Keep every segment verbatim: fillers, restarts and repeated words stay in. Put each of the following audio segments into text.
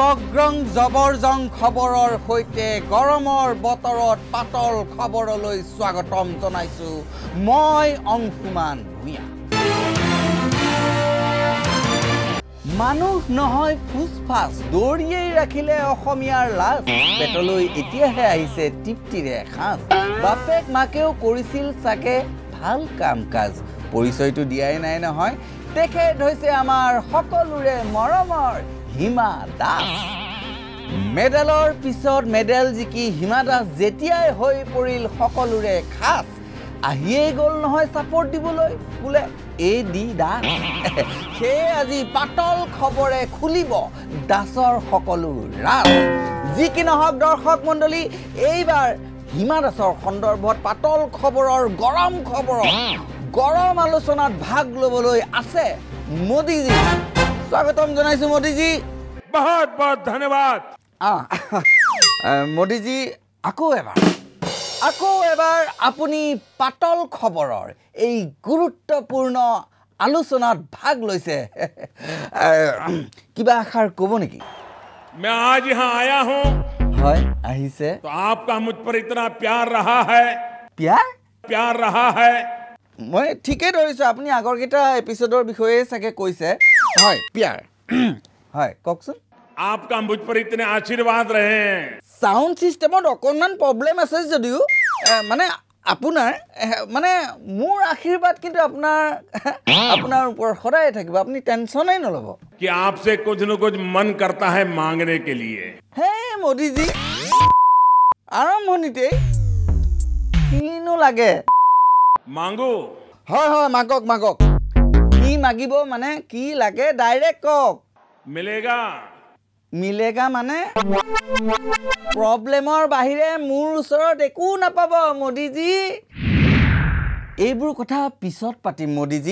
অগ্ৰং জবৰজং খবৰৰ সৈতে গৰমৰ বতৰত পাতল খবৰলৈ স্বাগতম জনাইছো মই অংশুমান ভূঞা। মানুহ নহয় ফুসফাস দৌৰিয়েই ৰাখিলে অসমীয়াৰ লাজ পেটলৈ এতিয়াহে আহিছে টিপটিৰে খাজ বাপেক মাকেও কৰিছিল চাগে ভাল কাম কাজ পৰিচয়টো দিয়াই নাই নহয় তেখেত হৈছে আমাৰ সকলোৰে মৰমৰ হিমা দাস। মেডেলৰ পিছত মেডেল জিকি হিমা দাস যেতিয়াই হৈ পৰিল সকলোৰে খাস আহিয়েই গ'ল নহয় ছাপৰ্ট দিবলৈ বোলে এ ডি দাস সেয়ে আজি পাতল খবৰে খুলিব দাসৰ সকলো ৰাজ। যি কি নহওক দৰ্শক মণ্ডলী এইবাৰ হিমা দাসৰ সন্দৰ্ভত পাতল খবৰৰ গৰম খবৰত গৰম আলোচনাত ভাগ ল'বলৈ আছে মোদীজী। স্বাগতম জনাইছো মোদীজী। बहुत बहुत धन्यवाद। মোদীজী আকৌ এবাৰ আকৌ এবাৰ আপুনি পাতল খবৰৰ এই গুৰুত্বপূৰ্ণ আলোচনাত ভাগ লৈছে কিবা আখাৰ ক'ব নেকি? मैं आज यहाँ आया हूँ হয় আহিছে तो आपका मुझ पर इतना प्यार रहा है प्यार प्यार रहा है মই ঠিকই ধৰিছো আপুনি আগৰ কেইটা এপিসোডৰ বিষয়ে চাগে কৈছে হয় প্যাৰ হয় কওকচোন। आपका मुझ पर इतने आशीर्वाद रहे हैं সাউন্ড সিস্টেমত অকণমান প্ৰব্লেম আছে যদিও মানে আপোনাৰ মানে মোৰ আশীৰ্বাদ কিন্তু আপোনাৰ আপোনাৰ ওপৰত সদায় থাকিব আপুনি টেনচনেই নল'ব कि आपसे कुछ न कुछ मन करता है मांगने के लिए। হে মোদীজী আৰম্ভণিতেই কিনো লাগে मांगो হয় হয় মাগক মাগক কি মাগিব মানে কি লাগে ডাইৰেক্ট কওক। मिलेगा মিলেগা মানে প্ৰব্লেমৰ বাহিৰে মোৰ ওচৰত একো নাপাব মোদীজী। এইবোৰ কথা পিছত পাতিম মোদীজী।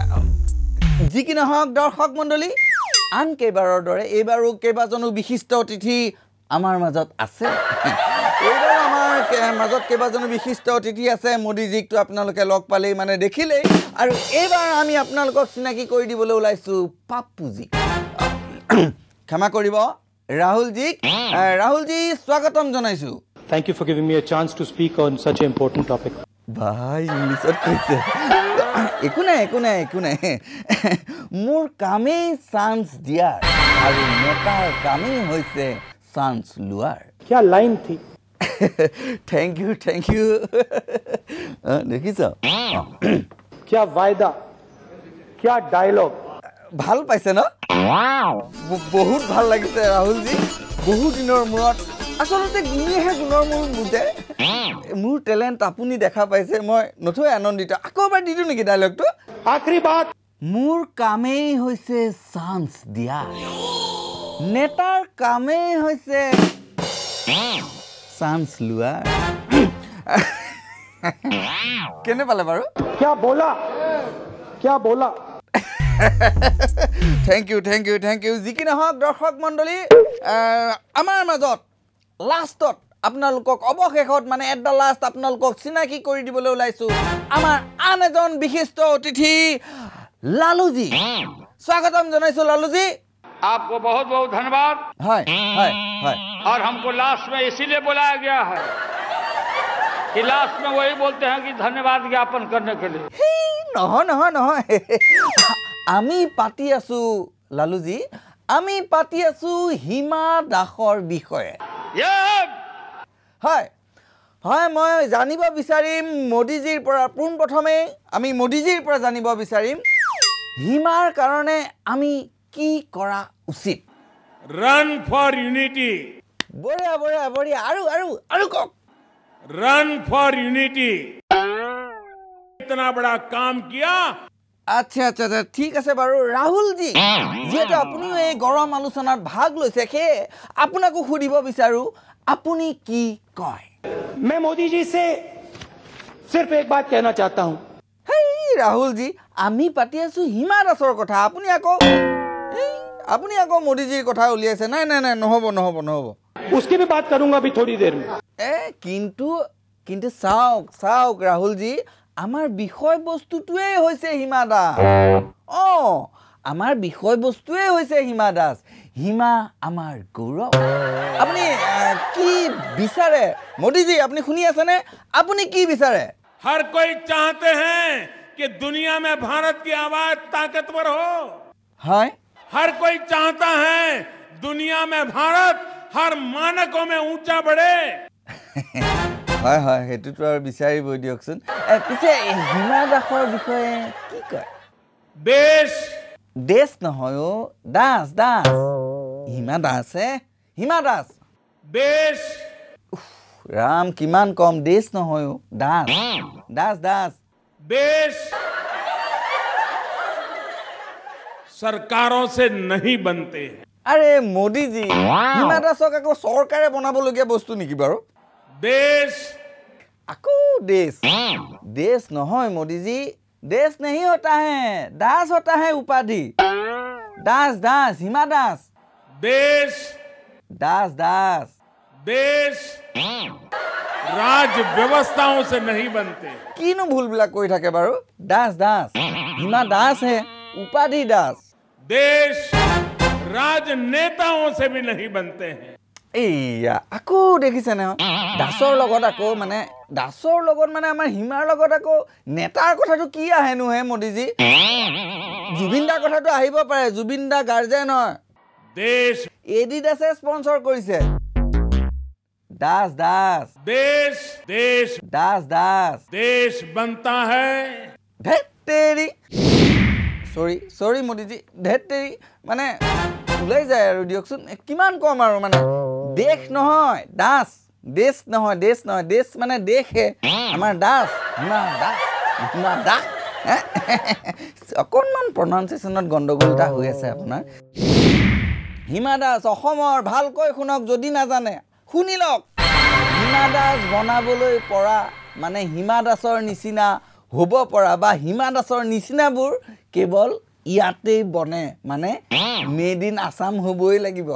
যি কি নহওক দৰ্শক মণ্ডলী আন কেইবাৰৰ দৰে এইবাৰো কেইবাজনো বিশিষ্ট অতিথি আমাৰ মাজত আছে। এইবাৰ আমাৰ মাজত কেইবাজনো বিশিষ্ট অতিথি আছে মোদীজীকটো আপোনালোকে লগ পালেই মানে দেখিলেই আৰু এইবাৰ আমি আপোনালোকক চিনাকি কৰি দিবলৈ ওলাইছোঁ পাপ্পুজী। ক্ষমা কৰিব ৰাহুলজীক ৰাহুলজী স্বাগতম জনাইছো। Thank you for giving me a chance to speak on such an important topic. ভাই ইংলিছত কৈছে একো নাই একো নাই একো নাই মোৰ কামেই চান্স দিয়াৰ আৰু নেতাৰ কামেই হৈছে চান্স লোৱাৰ। क्या लाइन थी থেংক ইউ থেংক ইউ দেখিছ क्या वायदा क्या डायलॉग ভাল পাইছে ন বহুত ভাল লাগিছে ৰাহুলজী বহু দিনৰ মূৰত আচলতে গুণেহে গুণৰ মূল বুজে মোৰ টেলেণ্ট আপুনি দেখা পাইছে মই নথৈ আনন্দিত। আকৌ এবাৰ দি দিওঁ নেকি ডাইলগটো? आखिरी बात মোৰ কামেই হৈছে চান্স দিয়া নেতাৰ কামেই হৈছে চান্স লোৱা। কেনে পালে বাৰু? क्या बोला क्या बोला thank you thank you thank you যি কি নহওক দৰ্শক মণ্ডলী আমাৰ মাজত লাষ্টত আপোনালোকক অৱশেষত মানে এট দ্য লাষ্ট আপোনালোকক চিনাকি কৰি দিবলৈ ওলাইছোঁ আমাৰ আন এজন বিশিষ্ট অতিথি লালুজী। স্বাগতম জনাইছোঁ লালুজী। आपको बहुत बहुत धन्यवाद। হয় হয় হয় और हमको लास्ट में इसीलिए बुलाया गया है कि लास्ट में वही बोलते हैं कि धन्यवाद ज्ञापन करने के लिए। হেই নহয় নহয় নহয় আমি পাতি আছোঁ লালুজী আমি পাতি আছোঁ হিমা দাসৰ বিষয়ে। ये হয় হয় মই জানিব বিচাৰিম মোদীজীৰ পৰা পোনপ্ৰথমে আমি মোদীজীৰ পৰা জানিব বিচাৰিম হিমাৰ কাৰণে আমি কি কৰা উচিত? रन फॉर यूनिटी বঢ়িয়া বঢ়িয়া বঢ়িয়া আৰু আৰু আৰু কওক। रन फॉर यूनिटी इतना बड़ा काम किया। আচ্ছা আচ্ছা আচ্ছা ঠিক আছে বাৰু ৰাহুলজী যিহেতু আপুনিও এই গৰম আলোচনাত ভাগ লৈছে সেয়ে আপোনাকো সুধিব বিচাৰোঁ আপুনি কি কয়? मैं मोदी जी से सिर्फ एक बात कहना चाहता हूँ হেই ৰাহুলজী আমি পাতি আছোঁ হিমা দাসৰ কথা আপুনি আকৌ এই আপুনি আকৌ মোদীজীৰ কথা উলিয়াইছে। নাই নাই নাই নহ'ব নহ'ব নহ'ব उसकी भी बात करूंगा अभी थोड़ी देर में। এ কিন্তু কিন্তু চাওক চাওক ৰাহুলজী আমাৰ বিষয়বস্তুটোৱেই হৈছে হিমা দাস। অঁ আমাৰ বিষয়বস্তুৱে হৈছে হিমা দাস হিমা আমাৰ গৌৰৱ আপুনি কি বিচাৰে মোদীজি আপুনি শুনি আছেনে আপুনি কি বিচাৰে हर कोई चाहते हैं कि दुनिया में भारत की आवाज ताकतवर हो হয় हर कोई चाहता है दुनिया में भारत हर मानकों में ऊंचा बढ़े হয় হয় হেতুটো আৰু বিচাৰিবই দিয়কচোন পিছে হিমা দাসৰ বিষয়ে কি কয় देश দেশ নহয় ও দাস দাস হিমা দাসে হিমা দাস देश राम किमान कम देश न हो दास दास दास देश सरकारों से नहीं बनते अरे मोदी जी हिमा दासक आको सरकारे बनाबलगिया बस्तु निकी बारो देश आको देश देश নহয় मोदी जी देश नहीं होता है दास होता है उपाधि दास दास हिमा दास देश दास दास देश राज व्यवस्थाओं से नहीं बनते किनु भूल बिला कोई থাকে बारो दास दास हिमा दास है उपाधि दास देश राजनेताओं से भी नहीं बनते हैं एया आको देखिছে না দাসৰ লগত আকো মানে দাসৰ লগত মানে আমাৰ হিমাৰ লগত আকো নেতাৰ কথাটো কি আহেনো হে মোদীজি জুবিনদাৰ কথাটো আহিব পাৰে জুবিনদা গাৰ্জেন হয় देश এডিডাসে স্পন্সৰ কৰিছে दास दास देश देश दास दास देश बनता है ধেতেৰি সৰি সৰি মোদীজি ধেতেৰি মানে উলাই যায় আৰু দিয়কচোন কিমান কম আৰু মানে দেশ নহয় দাস দেশ নহয় দেশ নহয় দেশ মানে দেশে আমাৰ দাস হিমা দাস হিমা দাস অকণমান প্ৰনাউন্সিয়েশ্যনত গণ্ডগোলটা হৈ আছে আপোনাৰ হিমা দাস অসমৰ ভালকৈ শুনক যদি নাজানে শুনি লওক হিমা দাস বনাবলৈ পৰা মানে হিমা দাসৰ নিচিনা হ'ব পৰা বা হিমা দাসৰ নিচিনাবোৰ কেৱল ইয়াতেই বনে মানে মেড ইন আসাম হ'বই লাগিব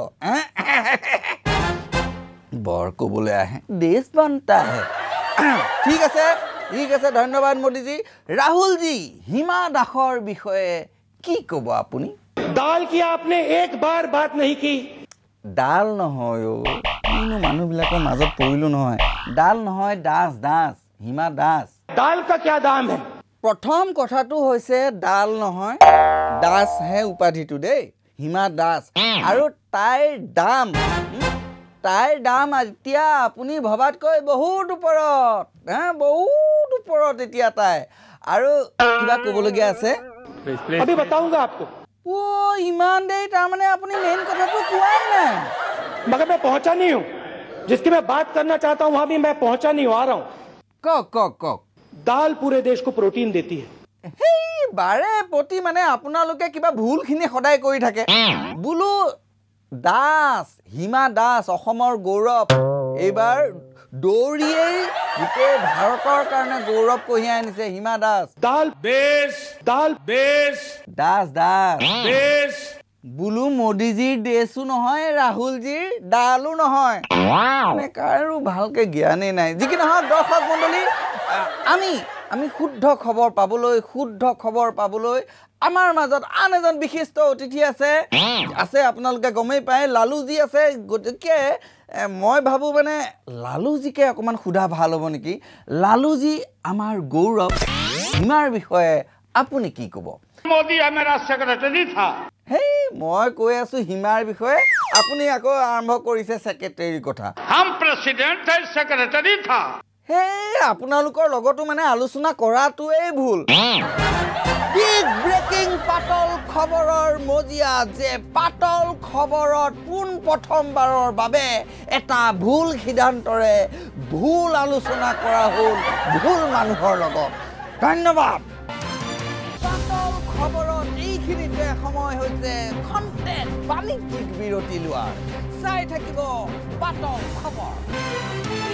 বৰ ক'বলৈ আহে দেশ বনতা হে ঠিক আছে ঠিক আছে ধন্যবাদ মোদীজি ৰাহুলজি হিমা দাসৰ বিষয়ে কি ক'ব আপুনি दाल की आपने एक बार बात नहीं की ডাল নহয় ও কিনো মানুহবিলাকৰ মাজত পৰিলো নহয় ডাল নহয় দাস দাস হিমা দাস दाल का क्या दाम है প্ৰথম কথাটো হৈছে ডাল নহয় দাস হে উপাধিটো দেই হিমা দাস আৰু তাইৰ দাম তাইৰ দাম এতিয়া আপুনি ভবাতকৈ বহুত ওপৰত হা বহুত ওপৰত এতিয়া তাই আৰু কিবা ক'বলগীয়া আছে अभी बताऊंगा आपको ओ ईमान दे तारमाने अपनी मेन कथा तो कुआई ना मगर मैं पहुंचा नहीं हूं जिसकी मैं बात करना चाहता हूं वहां भी मैं पहुंचा नहीं हूं आ रहा हूं क क क दाल पूरे देश को प्रोटीन देती है हे बारे पोती माने आपनालोके किबा भूल खिनि खडाय करि थाके बुलु दास हिमा दास অসমৰ গৌৰৱ এইবাৰ দৌৰিয়ে গুটে ভাৰতৰ কাৰণে গৌৰৱ কঢ়িয়াই আনিছে হিমা দাস दाल देश दाल देश দাস দাস देश বুলু মোদীজিৰ দেশো নহয় ৰাহুলজিৰ ডালু নহয় মানে কাৰো ভালকে জ্ঞানেই নাই যি কি নহয় দৰ্শক মণ্ডলী আমি আমি শুদ্ধ খবৰ পাবলৈ শুদ্ধ খবৰ পাবলৈ আমাৰ মাজত আন এজন বিশিষ্ট অতিথি আছে আছে আপোনালোকে গমেই পায় লালুজি আছে গতিকে মই ভাবো মানে লালুজিকে অকমান খুদা ভাল হ'ব নেকি লালুজি আমাৰ গৌৰৱ হিমাৰ বিষয়ে আপুনি কি ক'ব मोदी है मेरा सेक्रेटरी था हे মই কৈ আছো হিমাৰ বিষয়ে আপুনি আকৌ আৰম্ভ কৰিছে সেক্ৰেটাৰীৰ কথা हम प्रेसिडेंट थे सेक्रेटरी था हे আপোনালোকৰ লগতো মানে আলোচনা কৰাটোই ভুল বিগ ব্ৰেকিং পাতল খবৰৰ মজিয়া যে পাতল খবৰত পোন প্ৰথমবাৰৰ বাবে এটা ভুল সিদ্ধান্তৰে ভুল আলোচনা কৰা হ'ল ভুল মানুহৰ লগত ধন্যবাদ পাতল খবৰত এইখিনিতে সময় হৈছে কন্টেন্ট বাণিজ্যিক বিৰতি লোৱাৰ চাই থাকিব পাতল খবৰ